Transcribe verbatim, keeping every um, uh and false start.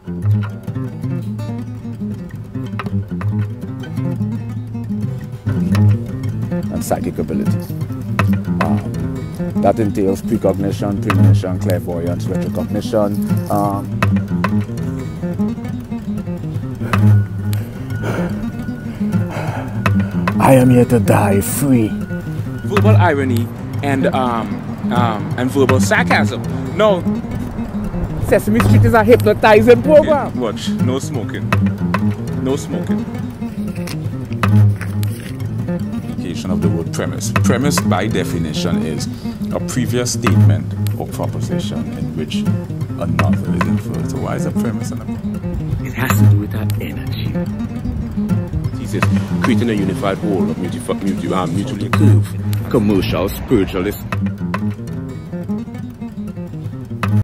And psychic abilities. Um, that entails precognition, premonition, clairvoyance, retrocognition. Um, I am here to die free. Verbal irony and um, um, and verbal sarcasm. No. Sesame Street is a hypnotizing program. Okay, watch. No smoking. No smoking. Application of the word premise. Premise, by definition, is a previous statement or proposition in which another is inferred. So why is a premise and a proposition? It has to do with that energy. Thesis, creating a unified whole of mutu mutu um, mutually curved, commercial, spiritualist